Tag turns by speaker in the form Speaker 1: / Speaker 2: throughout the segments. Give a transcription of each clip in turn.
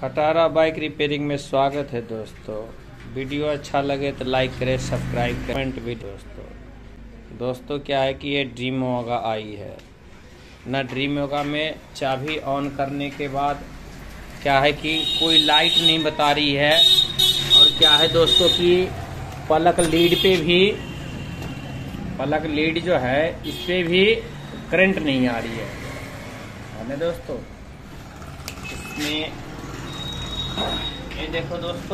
Speaker 1: खटारा bike repairing में स्वागत है दोस्तों। वीडियो अच्छा लगे तो लाइक करें, सब्सक्राइब कमेंट भी। दोस्तों क्या है कि ये ड्रीम योगा आई है ना। ड्रीम योगा में चाबी ऑन करने के बाद क्या है कि कोई लाइट नहीं बता रही है, और क्या है दोस्तों कि पलक लीड जो है इस पे भी करंट नहीं आ रही है ना दोस्तों। इसमें ये देखो दोस्तों,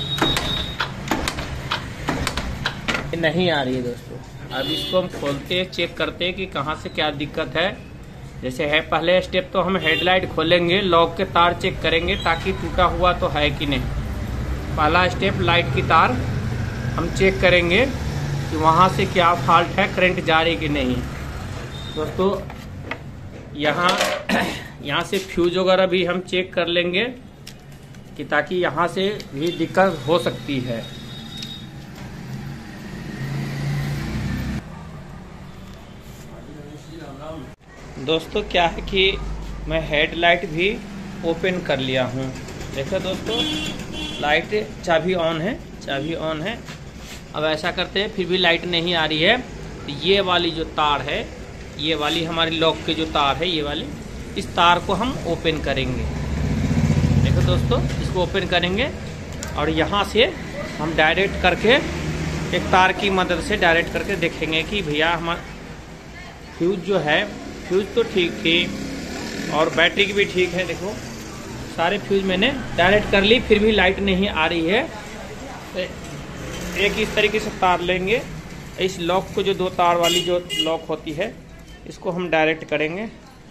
Speaker 1: ये नहीं आ रही है दोस्तों। अब इसको हम खोलते हैं, चेक करते हैं कि कहाँ से क्या दिक्कत है। जैसे है पहले स्टेप तो हम हेडलाइट खोलेंगे, लॉक के तार चेक करेंगे ताकि टूटा हुआ तो है कि नहीं। पहला स्टेप लाइट की तार हम चेक करेंगे कि वहाँ से क्या फॉल्ट है, करंट जा रही कि नहीं दोस्तों। यहाँ से फ्यूज वगैरह भी हम चेक कर लेंगे कि ताकि यहाँ से भी दिक्कत हो सकती है। दोस्तों क्या है कि मैं हेडलाइट भी ओपन कर लिया हूँ। देखो दोस्तों, लाइट चाबी ऑन है। अब ऐसा करते हैं, फिर भी लाइट नहीं आ रही है तो ये वाली जो तार है, ये वाली हमारी लॉक के जो तार है, ये वाली, इस तार को हम ओपन करेंगे। देखो दोस्तों, इसको ओपन करेंगे और यहाँ से हम डायरेक्ट करके एक तार की मदद से डायरेक्ट करके देखेंगे कि भैया हमारा फ्यूज जो है, फ्यूज तो ठीक थी और बैटरी की भी ठीक है। देखो सारे फ्यूज मैंने डायरेक्ट कर ली, फिर भी लाइट नहीं आ रही है। एक इस तरीके से तार लेंगे, इस लॉक को, जो दो तार वाली जो लॉक होती है, इसको हम डायरेक्ट करेंगे।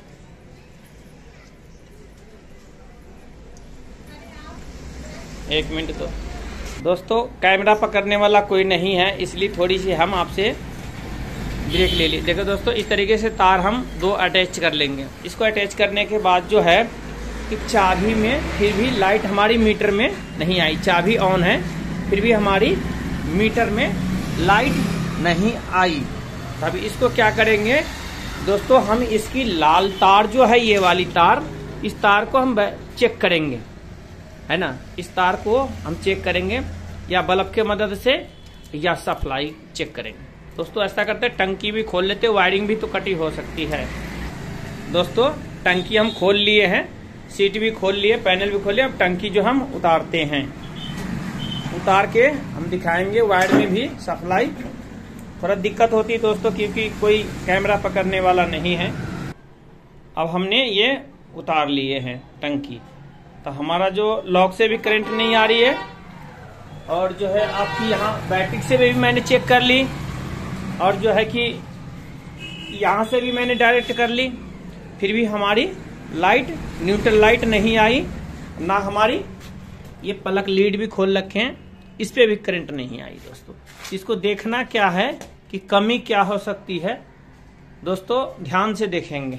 Speaker 1: एक मिनट तो दोस्तों, कैमरा पकड़ने वाला कोई नहीं है, इसलिए थोड़ी सी हम आपसे ब्रेक ले लिए। देखो दोस्तों, इस तरीके से तार हम दो अटैच कर लेंगे। इसको अटैच करने के बाद जो है कि चाबी में फिर भी लाइट हमारी मीटर में नहीं आई। चाबी ऑन है फिर भी हमारी मीटर में लाइट नहीं आई। तब इसको क्या करेंगे दोस्तों, हम इसकी लाल तार जो है, ये वाली तार, इस तार को हम चेक करेंगे, है ना। इस तार को हम चेक करेंगे या बल्ब के मदद से या सप्लाई चेक करेंगे। दोस्तों ऐसा करते हैं, टंकी भी खोल लेते, वायरिंग भी तो कटी हो सकती है। दोस्तों टंकी हम खोल लिए हैं, सीट भी खोल लिए, पैनल भी खोले। अब टंकी जो हम उतारते हैं, उतार के हम दिखाएंगे। वायर में भी सप्लाई थोड़ा दिक्कत होती है दोस्तों, क्योंकि कोई कैमरा पकड़ने वाला नहीं है। अब हमने ये उतार लिए हैं टंकी, तो हमारा जो लॉक से भी करंट नहीं आ रही है, और जो है आपकी यहाँ बैटरी से भी मैंने चेक कर ली, और जो है कि यहाँ से भी मैंने डायरेक्ट कर ली, फिर भी हमारी लाइट, न्यूट्रल लाइट नहीं आई ना। हमारी ये पलक लीड भी खोल रखे हैं, इस पे भी करंट नहीं आई दोस्तों। इसको देखना क्या है कि कमी क्या हो सकती है दोस्तों, ध्यान से देखेंगे।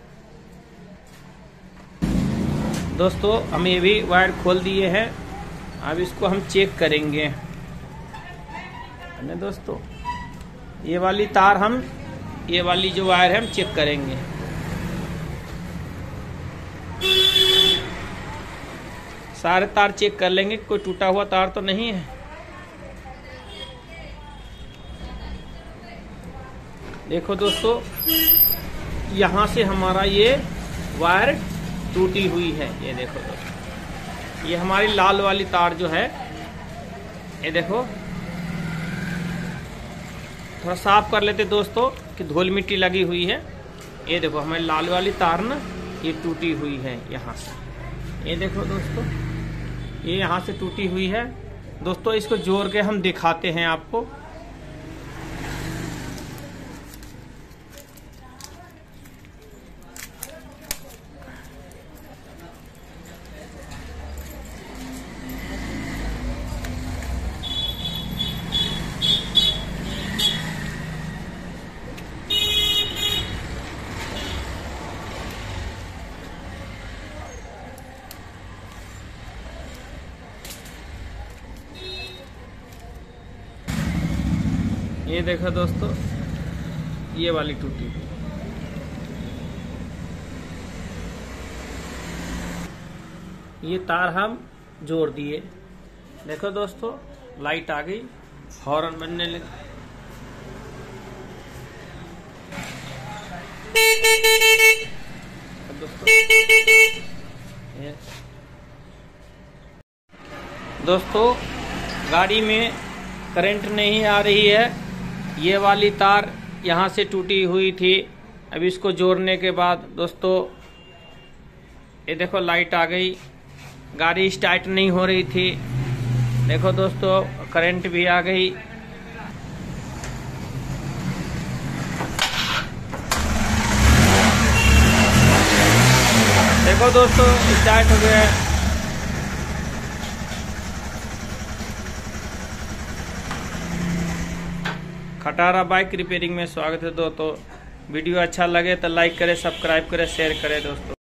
Speaker 1: दोस्तों हम ये भी वायर खोल दिए हैं, अब इसको हम चेक करेंगे दोस्तों। ये वाली तार हम, ये वाली जो वायर है हम चेक करेंगे। सारे तार चेक कर लेंगे, कोई टूटा हुआ तार तो नहीं है। देखो दोस्तों, यहाँ से हमारा ये वायर टूटी हुई है। ये देखो दोस्तों, ये हमारी लाल वाली तार जो है, ये देखो थोड़ा साफ कर लेते दोस्तों कि धूल मिट्टी लगी हुई है। ये देखो हमारी लाल वाली तार ना, ये टूटी हुई है यहाँ से। ये देखो दोस्तों, ये यहाँ से टूटी हुई है दोस्तों। इसको जोड़ के हम दिखाते हैं आपको। ये देखो दोस्तों, ये वाली टूटी हुई। ये तार हम जोड़ दिए। देखो दोस्तों, लाइट आ गई, हॉर्न बनने लगे। दोस्तों गाड़ी में करंट नहीं आ रही है। ये वाली तार यहाँ से टूटी हुई थी। अब इसको जोड़ने के बाद दोस्तों ये देखो लाइट आ गई। गाड़ी स्टार्ट नहीं हो रही थी। देखो दोस्तों करंट भी आ गई। देखो दोस्तों स्टार्ट हो गया है। खटारा बाइक रिपेयरिंग में स्वागत है दोस्तों। वीडियो अच्छा लगे तो लाइक करें, सब्सक्राइब करें, शेयर करें दोस्तों।